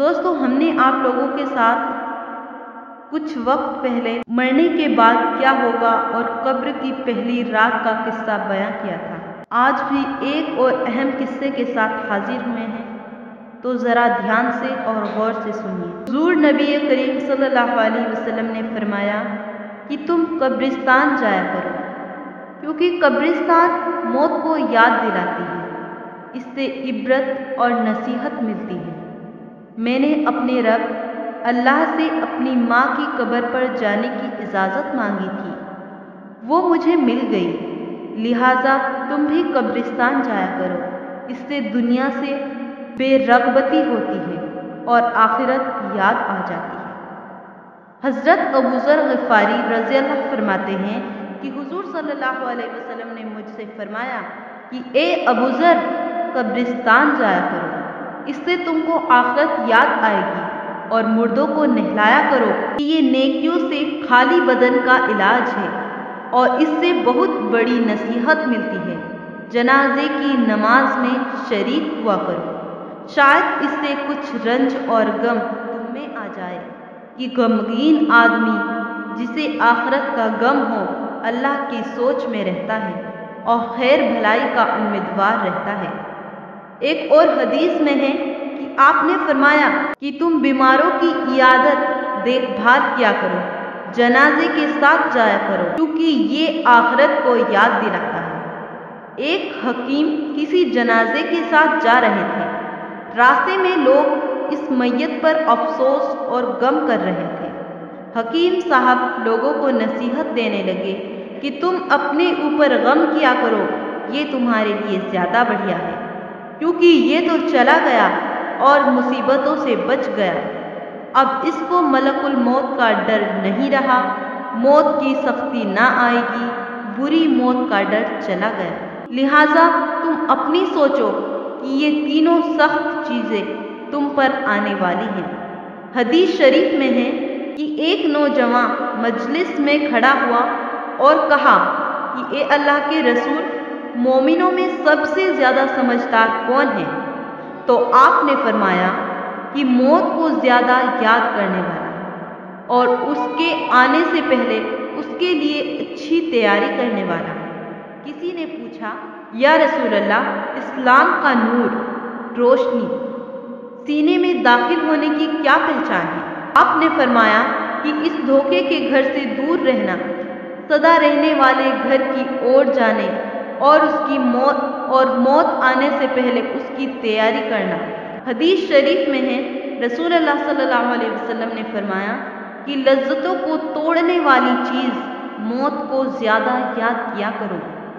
دوستو، ہم نے آپ لوگوں کے ساتھ کچھ وقت پہلے مرنے کے بعد کیا ہوگا اور قبر کی پہلی رات کا قصہ بیان کیا تھا۔ آج بھی ایک اور اہم قصے کے ساتھ حاضر ہوئے ہیں، تو ذرا دھیان سے اور غور سے سنیے۔ حضور نبی کریم صلی اللہ علیہ وسلم نے فرمایا کہ تم قبرستان جایا کرو، کیونکہ قبرستان موت کو یاد دلاتی ہے، اس سے عبرت اور نصیحت ملتی ہے۔ میں نے اپنے رب اللہ سے اپنی ماں کی قبر پر جانے کی اجازت مانگی تھی، وہ مجھے مل گئی، لہٰذا تم بھی قبرستان جایا کرو، اس سے دنیا سے بے رغبتی ہوتی ہے اور آخرت یاد آ جاتی ہے۔ حضرت ابو ذر غفاری رضی اللہ فرماتے ہیں کہ حضور صلی اللہ علیہ وسلم نے مجھ سے فرمایا کہ اے ابو ذر، قبرستان جایا کرو، اس سے تم کو آخرت یاد آئے گی، اور مردوں کو نہلایا کرو کہ یہ نیکیوں سے خالی بدن کا علاج ہے، اور اس سے بہت بڑی نصیحت ملتی ہے۔ جنازے کی نماز میں شریک ہوا کرو، شاید اس سے کچھ رنج اور غم تم میں آ جائے کہ غمگین آدمی جسے آخرت کا غم ہو اللہ کی سوچ میں رہتا ہے اور خیر بھلائی کا امیدوار رہتا ہے۔ ایک اور حدیث میں ہے کہ آپ نے فرمایا کہ تم بیماروں کی عیادت دیکھ بھال کیا کرو، جنازے کے ساتھ جایا کرو، کیونکہ یہ آخرت کو یاد دلاتا ہے۔ ایک حکیم کسی جنازے کے ساتھ جا رہے تھے، راستے میں لوگ اس میت پر افسوس اور غم کر رہے تھے۔ حکیم صاحب لوگوں کو نصیحت دینے لگے کہ تم اپنے اوپر غم کیا کرو، یہ تمہارے لیے زیادہ بڑھیا ہے، کیونکہ یہ تو چلا گیا اور مصیبتوں سے بچ گیا، اب اس کو ملک الموت کا ڈر نہیں رہا، موت کی سختی نہ آئے گی، بری موت کا ڈر چلا گیا، لہٰذا تم اپنی سوچو کہ یہ تینوں سخت چیزیں تم پر آنے والی ہیں۔ حدیث شریف میں ہے کہ ایک نوجوان مجلس میں کھڑا ہوا اور کہا کہ اے اللہ کے رسول، مومنوں میں سب سے زیادہ سمجھدار کون ہے؟ تو آپ نے فرمایا کہ موت کو زیادہ یاد کرنے والا، اور اس کے آنے سے پہلے اس کے لیے اچھی تیاری کرنے والا۔ کسی نے پوچھا، یا رسول اللہ، اسلام کا نور، روشنی، سینے میں داخل ہونے کی کیا پہچان ہے؟ آپ نے فرمایا کہ اس دھوکے کے گھر سے دور رہنا، سدا رہنے والے گھر کی اور جانے، اور اس کی موت آنے سے پہلے اس کی تیاری کرنا۔ حدیث شریف میں ہے، رسول اللہ صلی اللہ علیہ وسلم نے فرمایا کہ لذتوں کو توڑنے والی چیز موت کو زیادہ یاد کیا کرو۔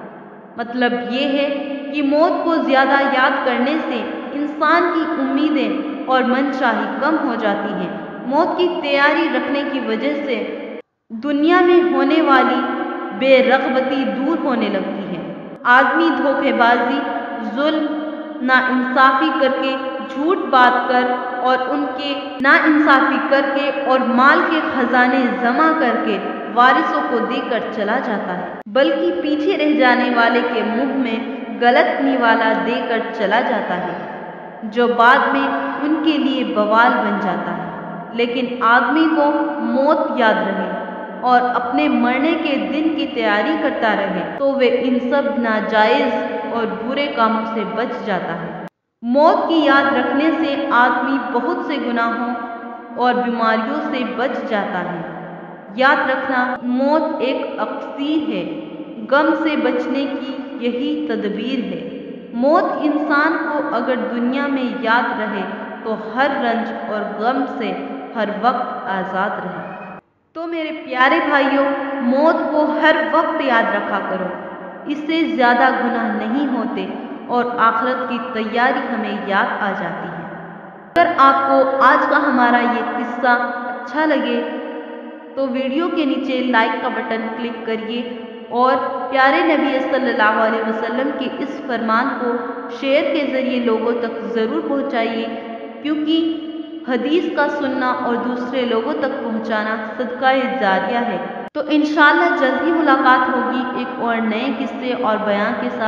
مطلب یہ ہے کہ موت کو زیادہ یاد کرنے سے انسان کی امیدیں اور منشاہی کم ہو جاتی ہیں، موت کی تیاری رکھنے کی وجہ سے دنیا میں ہونے والی بے رغبتی دور ہونے لگتی ہے۔ آدمی دھوکے بازی، ظلم، ناانصافی کر کے، جھوٹ بات کر اور ناانصافی کر کے اور مال کے خزانے جمع کر کے وارثوں کو دے کر چلا جاتا ہے، بلکہ پیچھے رہ جانے والے کے منہ میں غلط نوالا دے کر چلا جاتا ہے، جو بعد میں ان کے لیے بوال بن جاتا ہے۔ لیکن آدمی کو موت یاد رہے اور اپنے مرنے کے دن کی تیاری کرتا رہے تو وہ ان سب ناجائز اور برے کاموں سے بچ جاتا ہے۔ موت کی یاد رکھنے سے آدمی بہت سے گناہوں اور بیماریوں سے بچ جاتا ہے۔ یاد رکھنا، موت ایک اکسیر ہے، غم سے بچنے کی یہی تدبیر ہے۔ موت انسان کو اگر دنیا میں یاد رہے تو ہر رنج اور غم سے ہر وقت آزاد رہے۔ تو میرے پیارے بھائیوں، موت کو ہر وقت یاد رکھا کرو، اس سے زیادہ گناہ نہیں ہوتے اور آخرت کی تیاری ہمیں یاد آ جاتی ہے۔ اگر آپ کو آج کا ہمارا یہ قصہ اچھا لگے تو ویڈیو کے نیچے لائک کا بٹن کلک کریے اور پیارے نبی صلی اللہ علیہ وسلم کے اس فرمان کو شیئر کے ذریعے لوگوں تک ضرور پہنچائیے، کیونکہ حدیث کا سننا اور دوسرے لوگوں تک پہنچانا صدقہ جاریہ ہے۔ تو انشاءاللہ جلد ہی ملاقات ہوگی ایک اور نئے قصے اور بیان کے ساتھ۔